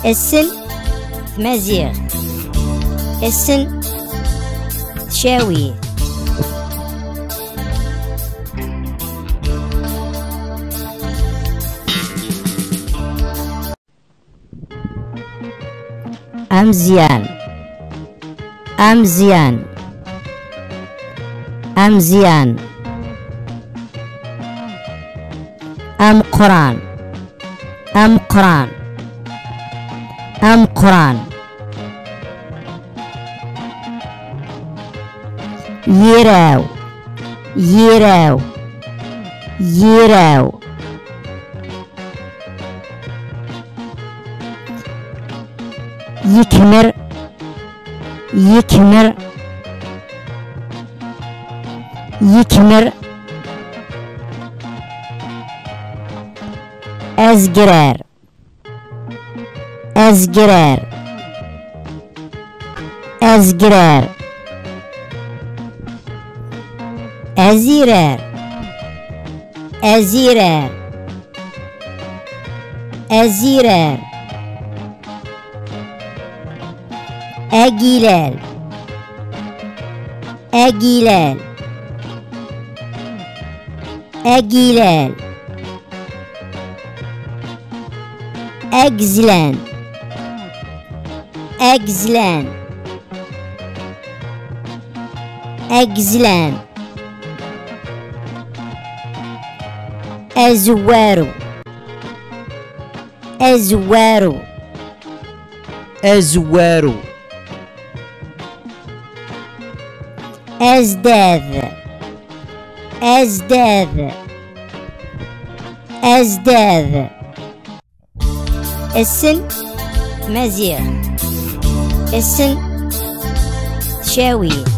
السن تمازيغ، السن تشاوي، أمزيان أمزيان أمزيان، أم قران أم قران أم قران، يراو يراو يراو، يكمر يكمر يكمر، أزقرار أزقرار أزقرار، أزيرار أزيرار أزيرار، أجيلال أجيلال أجيلال، أجزلان أجزلان أجزلان، أزوارو أزوارو أزوارو، أزداذ أزداذ أزداذ، السن مزيغ، السن شاوي.